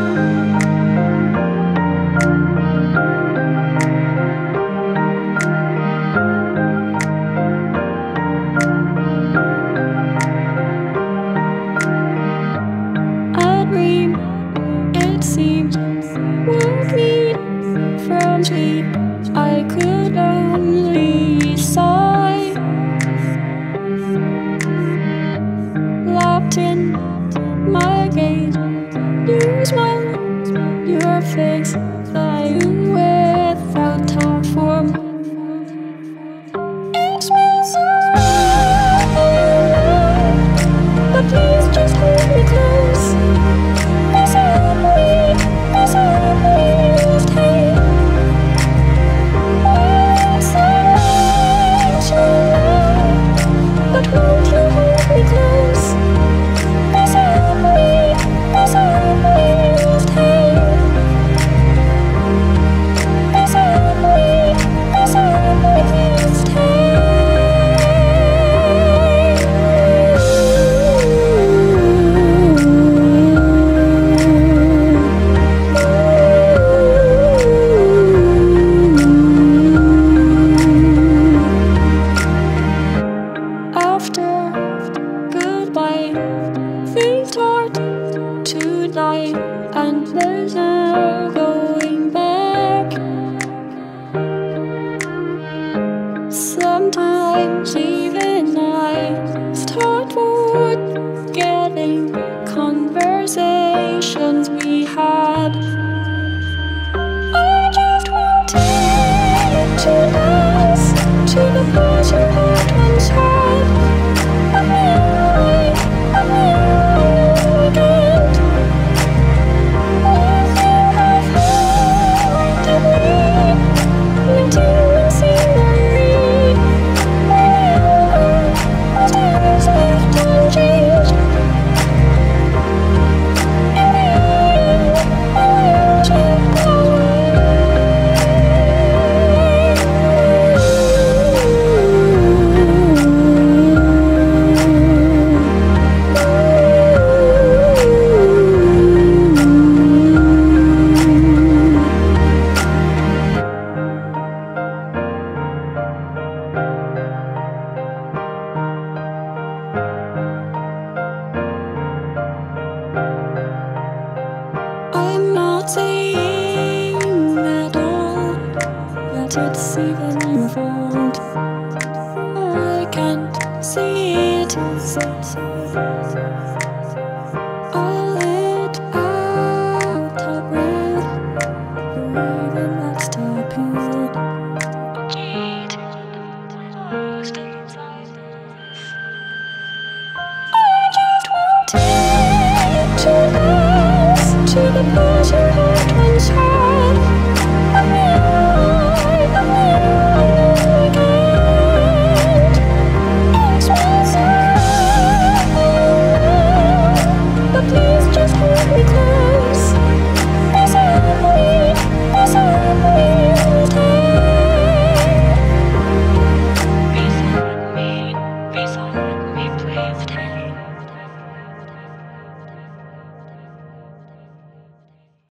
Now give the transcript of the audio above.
A dream, it seemed, would meet from sleep. I could only sigh, locked in my gaze. You smile, your face lying without thought form. It smells so right, but please just hold me close. Beside me, stay. But won't you hold me close? Beside me, stay. Beside me, stay. After goodbye, things start to die, and there's no going back. Sometimes even I start forgetting conversations we had. I just want it to last, to the place your heart once had. But now I can't. You have haunted me, waiting in scenery. Stars left unchanged. In the end, I slip away. I'm not saying at all that it's even your fault. I can't see it. I'll let out a breath, believing that's stupid. I just want it to last, to the place your heart